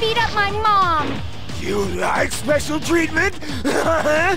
beat up my mom! You like special treatment? Fight!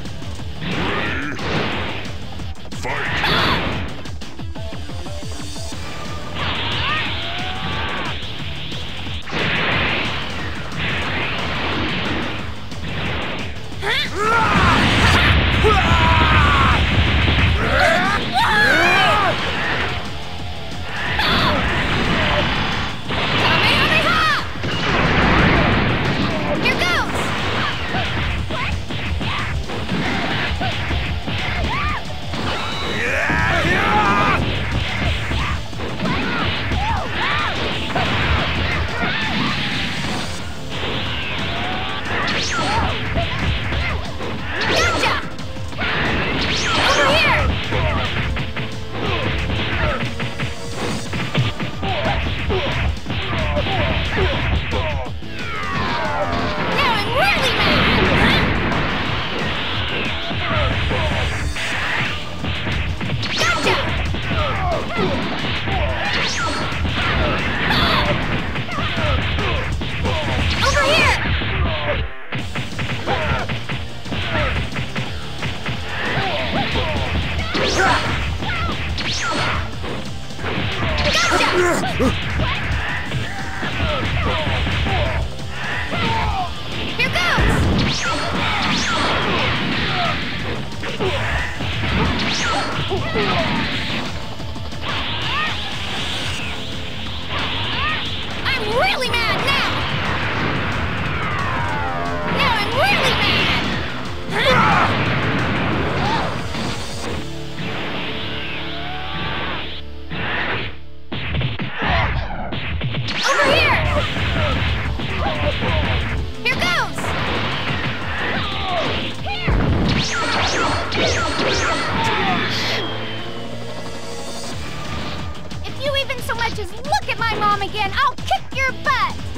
I'm really mad now! Now I'm really mad! Over here! Here goes! If you even so much as look at my mom again, I'll kick your butt!